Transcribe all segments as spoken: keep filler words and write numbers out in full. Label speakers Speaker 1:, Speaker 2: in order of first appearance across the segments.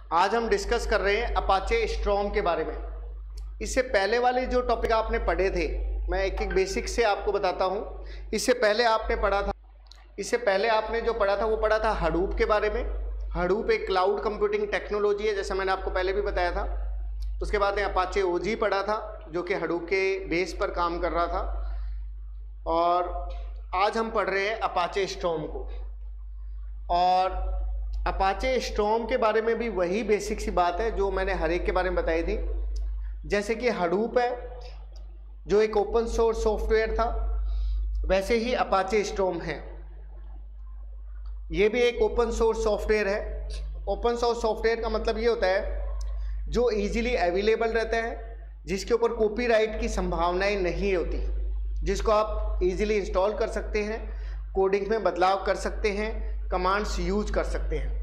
Speaker 1: आज हम डिस्कस कर रहे हैं अपाचे स्टॉर्म के बारे में। इससे पहले वाले जो टॉपिक आपने पढ़े थे, मैं एक एक बेसिक से आपको बताता हूँ। इससे पहले आपने पढ़ा था इससे पहले आपने जो पढ़ा था वो पढ़ा था हडूप के बारे में। हडूप एक क्लाउड कंप्यूटिंग टेक्नोलॉजी है, जैसा मैंने आपको पहले भी बताया था। उसके बाद में अपाचे ओजी पढ़ा था, जो कि हडूप के बेस पर काम कर रहा था। और आज हम पढ़ रहे हैं अपाचे स्टॉर्म को। और अपाचे स्टॉर्म के बारे में भी वही बेसिक सी बात है जो मैंने हर एक के बारे में बताई थी। जैसे कि हडूप है जो एक ओपन सोर्स सॉफ्टवेयर था, वैसे ही अपाचे स्टॉर्म है, ये भी एक ओपन सोर्स सॉफ्टवेयर है। ओपन सोर्स सॉफ्टवेयर का मतलब ये होता है जो इजीली अवेलेबल रहता है, जिसके ऊपर कॉपीराइट की संभावनाएं नहीं होती, जिसको आप इजीली इंस्टॉल कर सकते हैं, कोडिंग में बदलाव कर सकते हैं, कमांड्स यूज कर सकते हैं।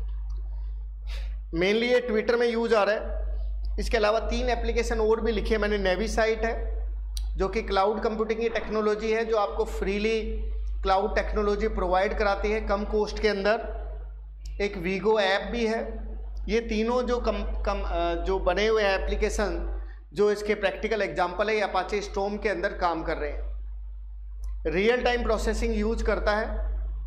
Speaker 1: मेनली ये ट्विटर में यूज आ रहा है। इसके अलावा तीन एप्लीकेशन और भी लिखे मैंने। नेवीसाइट है जो कि क्लाउड कंप्यूटिंग की टेक्नोलॉजी है, जो आपको फ्रीली क्लाउड टेक्नोलॉजी प्रोवाइड कराती है कम कॉस्ट के अंदर। एक वीगो ऐप भी है। ये तीनों जो कम कम जो बने हुए एप्लीकेशन, जो इसके प्रैक्टिकल एग्जांपल है, ये अपाचे स्टॉर्म के अंदर काम कर रहे हैं। रियल टाइम प्रोसेसिंग यूज करता है।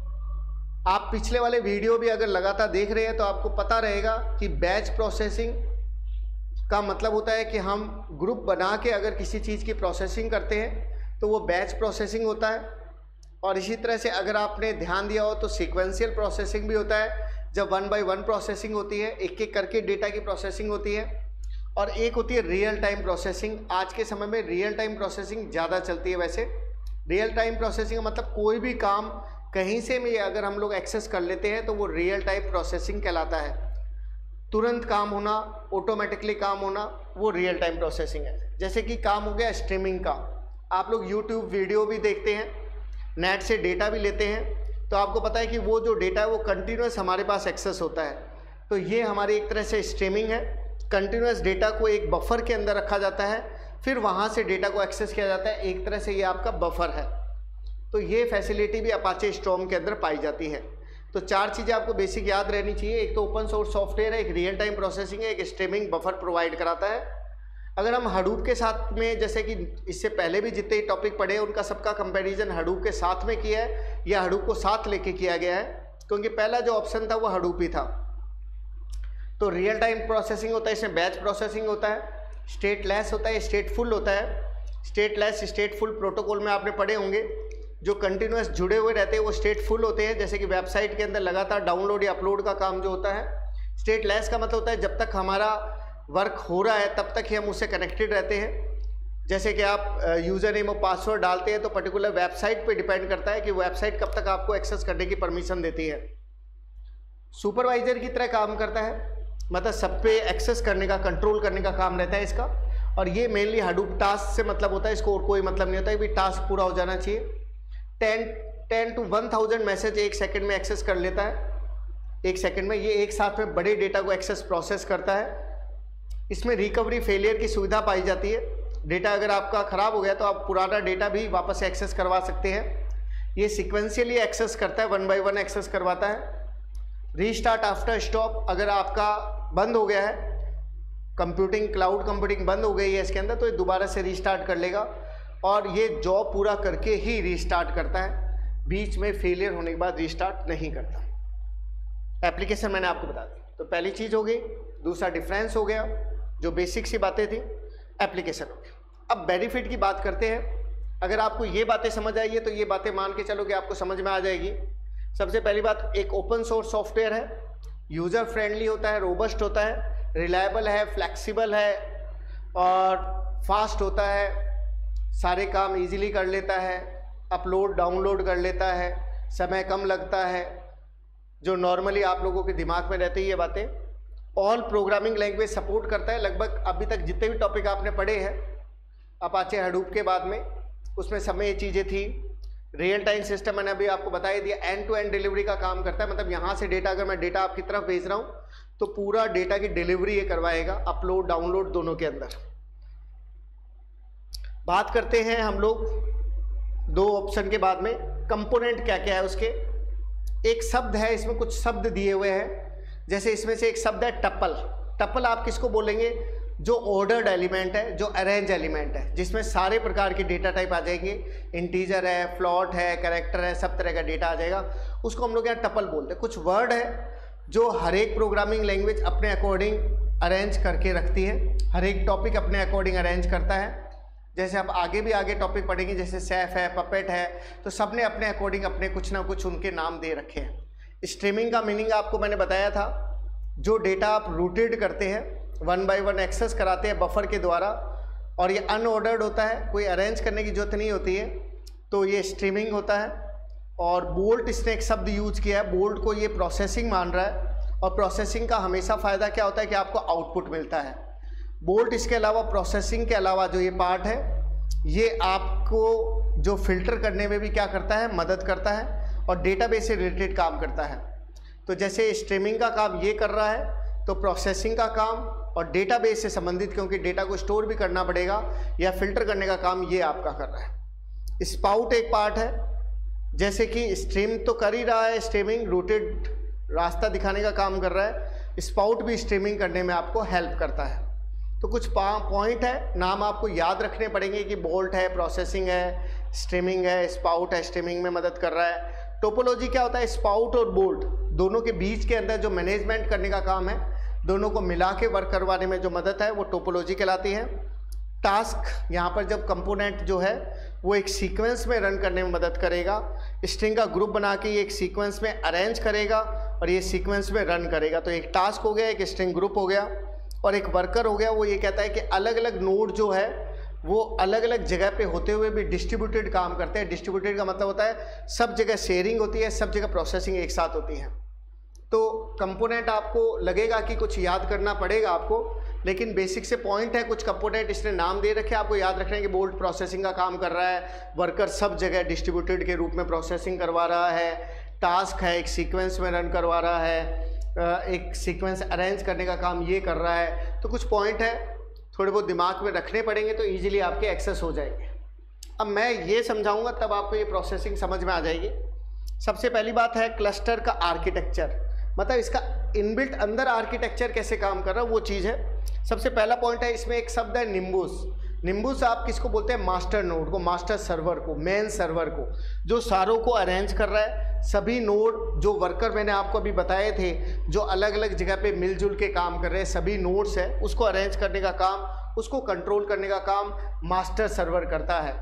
Speaker 1: आप पिछले वाले वीडियो भी अगर लगातार देख रहे हैं तो आपको पता रहेगा कि बैच प्रोसेसिंग का मतलब होता है कि हम ग्रुप बना के अगर किसी चीज़ की प्रोसेसिंग करते हैं तो वो बैच प्रोसेसिंग होता है। और इसी तरह से अगर आपने ध्यान दिया हो तो सीक्वेंशियल प्रोसेसिंग भी होता है, जब वन बाय वन प्रोसेसिंग होती है, एक एक करके डेटा की प्रोसेसिंग होती है। और एक होती है रियल टाइम प्रोसेसिंग। आज के समय में रियल टाइम प्रोसेसिंग ज़्यादा चलती है। वैसे रियल टाइम प्रोसेसिंग का मतलब कोई भी काम कहीं से भी अगर हम लोग एक्सेस कर लेते हैं तो वो रियल टाइम प्रोसेसिंग कहलाता है। तुरंत काम होना, ऑटोमेटिकली काम होना, वो रियल टाइम प्रोसेसिंग है। जैसे कि काम हो गया स्ट्रीमिंग का। आप लोग यूट्यूब वीडियो भी देखते हैं, नेट से डेटा भी लेते हैं, तो आपको पता है कि वो जो डेटा है वो कंटिन्यूस हमारे पास एक्सेस होता है। तो ये हमारी एक तरह से स्ट्रीमिंग है। कंटिन्यूस डेटा को एक बफर के अंदर रखा जाता है, फिर वहाँ से डेटा को एक्सेस किया जाता है। एक तरह से ये आपका बफर है। तो ये फैसिलिटी भी अपाचे स्टॉर्म के अंदर पाई जाती है। तो चार चीज़ें आपको बेसिक याद रहनी चाहिए। एक तो ओपन सोर्स सॉफ्टवेयर है, एक रियल टाइम प्रोसेसिंग है, एक स्ट्रीमिंग बफर प्रोवाइड कराता है। अगर हम हडूप के साथ में, जैसे कि इससे पहले भी जितने टॉपिक पढ़े हैं उनका सबका कंपैरिजन हडूप के साथ में किया है, या हडूप को साथ लेके किया गया है, क्योंकि पहला जो ऑप्शन था वो हडूप ही था। तो रियल टाइम प्रोसेसिंग होता है, इसमें बैच प्रोसेसिंग होता है, स्टेटलेस होता है, स्टेटफुल होता है। स्टेटलेस स्टेटफुल प्रोटोकॉल में आपने पढ़े होंगे। जो कंटिन्यूस जुड़े हुए रहते हैं वो स्टेटफुल होते हैं, जैसे कि वेबसाइट के अंदर लगातार डाउनलोड या अपलोड का काम जो होता है। स्टेटलेस का मतलब होता है जब तक हमारा वर्क हो रहा है तब तक ही हम उससे कनेक्टेड रहते हैं। जैसे कि आप यूज़र नेम और पासवर्ड डालते हैं तो पर्टिकुलर वेबसाइट पे डिपेंड करता है कि वेबसाइट कब तक आपको एक्सेस करने की परमिशन देती है। सुपरवाइजर की तरह काम करता है, मतलब सब पे एक्सेस करने का, कंट्रोल करने का काम रहता है इसका। और ये मेनली हडूप टास्क से मतलब होता है, इसको और कोई मतलब नहीं होता है कि टास्क पूरा हो जाना चाहिए। Ten ten to one thousand message एक सेकंड में एक्सेस कर लेता है। एक सेकंड में ये एक साथ में बड़े डेटा को एक्सेस प्रोसेस करता है। इसमें रिकवरी फेलियर की सुविधा पाई जाती है। डेटा अगर आपका ख़राब हो गया तो आप पुराना डेटा भी वापस एक्सेस करवा सकते हैं। ये सीक्वेंशियली एक्सेस करता है, वन बाय वन एक्सेस करवाता है। रीस्टार्ट आफ्टर स्टॉप, अगर आपका बंद हो गया है कंप्यूटिंग, क्लाउड कंप्यूटिंग बंद हो गई है इसके अंदर, तो ये दोबारा से रीस्टार्ट कर लेगा और ये जॉब पूरा करके ही रीस्टार्ट करता है। बीच में फेलियर होने के बाद रीस्टार्ट नहीं करता। एप्लीकेशन मैंने आपको बता दी, तो पहली चीज़ हो गई। दूसरा डिफरेंस हो गया, जो बेसिक सी बातें थी, एप्लीकेशन हो गया। अब बेनिफिट की बात करते हैं। अगर आपको ये बातें समझ आई है तो ये बातें मान के चलो कि आपको समझ में आ जाएगी। सबसे पहली बात, एक ओपन सोर्स सॉफ्टवेयर है, यूज़र फ्रेंडली होता है, रोबस्ट होता है, रिलायबल है, फ्लेक्सिबल है और फास्ट होता है, सारे काम इजीली कर लेता है, अपलोड डाउनलोड कर लेता है, समय कम लगता है, जो नॉर्मली आप लोगों के दिमाग में रहती है ये बातें। ऑल प्रोग्रामिंग लैंग्वेज सपोर्ट करता है। लगभग अभी तक जितने भी टॉपिक आपने पढ़े हैं अपाचे हडूप के बाद में, उसमें सब में ये चीज़ें थी। रियल टाइम सिस्टम मैंने अभी आपको बता ही दिया, एंड टू एंड डिलीवरी का काम करता है। मतलब यहाँ से डेटा, अगर मैं डेटा आपकी तरफ भेज रहा हूँ तो पूरा डेटा की डिलीवरी ये करवाएगा, अपलोड डाउनलोड दोनों के अंदर। बात करते हैं हम लोग दो ऑप्शन के बाद में, कंपोनेंट क्या क्या है उसके। एक शब्द है, इसमें कुछ शब्द दिए हुए हैं जैसे इसमें से एक शब्द है टपल। टपल आप किसको बोलेंगे? जो ऑर्डर्ड एलिमेंट है, जो अरेंज एलिमेंट है, जिसमें सारे प्रकार के डेटा टाइप आ जाएंगे, इंटीजर है, फ्लोट है, कैरेक्टर है, सब तरह का डेटा आ जाएगा, उसको हम लोग यहाँ टपल बोलते हैं। कुछ वर्ड है जो हर एक प्रोग्रामिंग लैंग्वेज अपने अकॉर्डिंग अरेंज करके रखती है, हर एक टॉपिक अपने अकॉर्डिंग अरेंज करता है। जैसे आप आगे भी आगे टॉपिक पढ़ेंगे, जैसे सैफ है, पपेट है, तो सब ने अपने अकॉर्डिंग अपने कुछ ना कुछ उनके नाम दे रखे हैं। स्ट्रीमिंग का मीनिंग आपको मैंने बताया था, जो डेटा आप रूटेड करते हैं, वन बाय वन एक्सेस कराते हैं बफर के द्वारा, और ये अनऑर्डर्ड होता है, कोई अरेंज करने की जरूरत नहीं होती है, तो ये स्ट्रीमिंग होता है। और बोल्ट इसने एक शब्द यूज किया है, बोल्ट को ये प्रोसेसिंग मान रहा है, और प्रोसेसिंग का हमेशा फ़ायदा क्या होता है कि आपको आउटपुट मिलता है। बोल्ट इसके अलावा प्रोसेसिंग के अलावा जो ये पार्ट है, ये आपको जो फिल्टर करने में भी क्या करता है, मदद करता है, और डेटाबेस से रिलेटेड काम करता है। तो जैसे स्ट्रीमिंग का काम ये कर रहा है, तो प्रोसेसिंग का काम और डेटाबेस से संबंधित, क्योंकि डेटा को स्टोर भी करना पड़ेगा या फिल्टर करने का काम ये आपका कर रहा है। स्पाउट एक पार्ट है, जैसे कि स्ट्रीम तो कर ही रहा है, स्ट्रीमिंग रूटेड रास्ता दिखाने का काम कर रहा है, स्पाउट भी स्ट्रीमिंग करने में आपको हेल्प करता है। तो कुछ पॉइंट है, नाम आपको याद रखने पड़ेंगे कि बोल्ट है, प्रोसेसिंग है, स्ट्रीमिंग है, स्पाउट है, स्ट्रीमिंग में मदद कर रहा है। टोपोलॉजी क्या होता है? स्पाउट और बोल्ट दोनों के बीच के अंदर जो मैनेजमेंट करने का काम है, दोनों को मिला के वर्क करवाने में जो मदद है, वो टोपोलॉजी कहलाती है। टास्क, यहाँ पर जब कंपोनेंट जो है वो एक सीक्वेंस में रन करने में मदद करेगा, स्ट्रिंग का ग्रुप बना के ये एक सीक्वेंस में अरेंज करेगा और ये सीक्वेंस में रन करेगा। तो एक टास्क हो गया, एक स्ट्रिंग ग्रुप हो गया, और एक वर्कर हो गया। वो ये कहता है कि अलग अलग नोड जो है वो अलग अलग जगह पे होते हुए भी डिस्ट्रीब्यूटेड काम करते हैं। डिस्ट्रीब्यूटेड का मतलब होता है सब जगह शेयरिंग होती है, सब जगह प्रोसेसिंग एक साथ होती है। तो कंपोनेंट आपको लगेगा कि कुछ याद करना पड़ेगा आपको, लेकिन बेसिक से पॉइंट है। कुछ कंपोनेंट इसने नाम दे रखे, आपको याद रखना है कि बोल्ट प्रोसेसिंग का काम कर रहा है, वर्कर सब जगह डिस्ट्रीब्यूटेड के रूप में प्रोसेसिंग करवा रहा है, टास्क है एक सीक्वेंस में रन करवा रहा है, एक सीक्वेंस अरेंज करने का काम ये कर रहा है। तो कुछ पॉइंट है, थोड़े बहुत दिमाग में रखने पड़ेंगे तो इजीली आपके एक्सेस हो जाएंगे। अब मैं ये समझाऊंगा तब आपको ये प्रोसेसिंग समझ में आ जाएगी। सबसे पहली बात है क्लस्टर का आर्किटेक्चर, मतलब इसका इनबिल्ट अंदर आर्किटेक्चर कैसे काम कर रहा है वो चीज़ है। सबसे पहला पॉइंट है, इसमें एक शब्द है निम्बुस। निम्बुस आप किसको बोलते हैं? मास्टर नोड को, मास्टर सर्वर को, मेन सर्वर को, जो सारों को अरेंज कर रहा है। सभी नोड जो वर्कर मैंने आपको अभी बताए थे, जो अलग अलग जगह पे मिलजुल के काम कर रहे हैं, सभी नोड्स है, उसको अरेंज करने का काम, उसको कंट्रोल करने का काम मास्टर सर्वर करता है।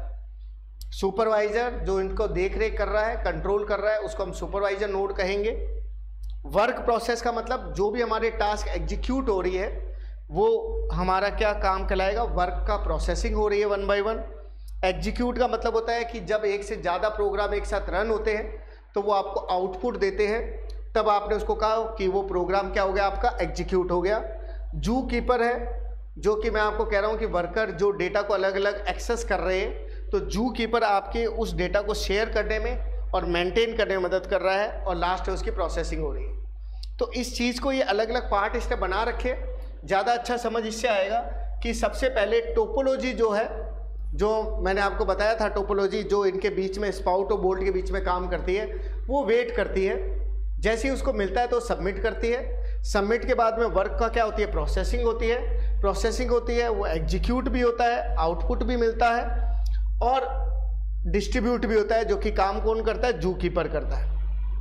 Speaker 1: सुपरवाइजर जो इनको देख रेख कर रहा है, कंट्रोल कर रहा है, उसको हम सुपरवाइजर नोड कहेंगे। वर्क प्रोसेस का मतलब जो भी हमारे टास्क एग्जीक्यूट हो रही है वो हमारा क्या काम कहलाएगा? वर्क का प्रोसेसिंग हो रही है वन बाय वन। एग्जीक्यूट का मतलब होता है कि जब एक से ज़्यादा प्रोग्राम एक साथ रन होते हैं तो वो आपको आउटपुट देते हैं, तब आपने उसको कहा कि वो प्रोग्राम क्या हो गया? आपका एग्जीक्यूट हो गया। जू कीपर है, जो कि मैं आपको कह रहा हूँ कि वर्कर जो डेटा को अलग अलग एक्सेस कर रहे हैं, तो जू कीपर आपके उस डेटा को शेयर करने में और मेंटेन करने में मदद कर रहा है, और लास्ट है उसकी प्रोसेसिंग हो रही है। तो इस चीज़ को ये अलग अलग पार्ट इसने बना रखे। ज़्यादा अच्छा समझ इससे आएगा कि सबसे पहले टोपोलॉजी जो है, जो मैंने आपको बताया था, टोपोलॉजी जो इनके बीच में स्पाउट और बोल्ट के बीच में काम करती है, वो वेट करती है। जैसे ही उसको मिलता है तो सबमिट करती है। सबमिट के बाद में वर्क का क्या होती है? प्रोसेसिंग होती है। प्रोसेसिंग होती है, वो एग्जीक्यूट भी होता है, आउटपुट भी मिलता है, और डिस्ट्रीब्यूट भी होता है, जो कि काम कौन करता है? जू कीपर करता है।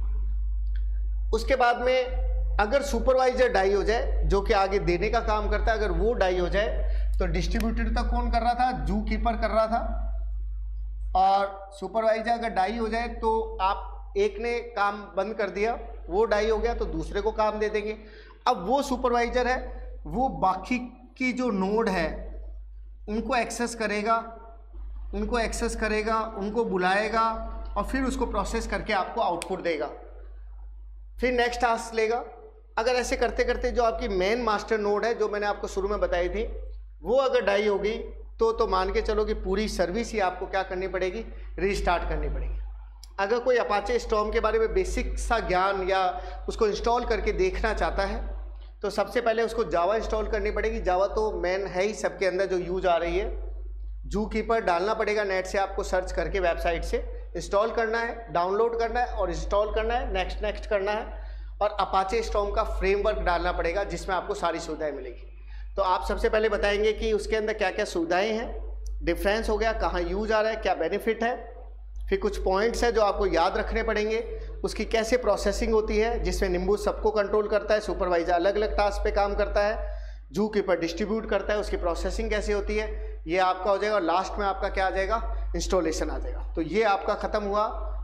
Speaker 1: उसके बाद में अगर सुपरवाइजर डाई हो जाए, जो कि आगे देने का काम करता है, अगर वो डाई हो जाए तो डिस्ट्रीब्यूटेड तक कौन कर रहा था? जू कीपर कर रहा था। और सुपरवाइजर अगर डाई हो जाए तो आप एक ने काम बंद कर दिया, वो डाई हो गया तो दूसरे को काम दे देंगे। अब वो सुपरवाइजर है, वो बाकी की जो नोड है उनको एक्सेस करेगा, उनको एक्सेस करेगा, उनको बुलाएगा, और फिर उसको प्रोसेस करके आपको आउटपुट देगा, फिर नेक्स्ट टास्क लेगा। अगर ऐसे करते करते जो आपकी मेन मास्टर नोड है, जो मैंने आपको शुरू में बताई थी, वो अगर डाई होगी तो तो मान के चलो कि पूरी सर्विस ही आपको क्या करनी पड़ेगी? रीस्टार्ट करनी पड़ेगी। अगर कोई अपाचे स्टॉर्म के बारे में बेसिक सा ज्ञान या उसको इंस्टॉल करके देखना चाहता है, तो सबसे पहले उसको जावा इंस्टॉल करनी पड़ेगी। जावा तो मेन है ही सबके अंदर जो यूज आ रही है। जू कीपर डालना पड़ेगा, नेट से आपको सर्च करके वेबसाइट से इंस्टॉल करना है, डाउनलोड करना है और इंस्टॉल करना है, नेक्स्ट नेक्स्ट करना है। और अपाचे स्टॉर्म का फ्रेमवर्क डालना पड़ेगा जिसमें आपको सारी सुविधाएं मिलेगी। तो आप सबसे पहले बताएंगे कि उसके अंदर क्या क्या सुविधाएं हैं, डिफरेंस हो गया, कहाँ यूज आ रहा है, क्या बेनिफिट है, फिर कुछ पॉइंट्स है जो आपको याद रखने पड़ेंगे, उसकी कैसे प्रोसेसिंग होती है जिसमें निम्बूस सबको कंट्रोल करता है, सुपरवाइजर अलग अलग टास्क पे काम करता है, जू कीपर डिस्ट्रीब्यूट करता है, उसकी प्रोसेसिंग कैसे होती है, ये आपका हो जाएगा। और लास्ट में आपका क्या आ जाएगा, इंस्टॉलेशन आ जाएगा। तो ये आपका खत्म हुआ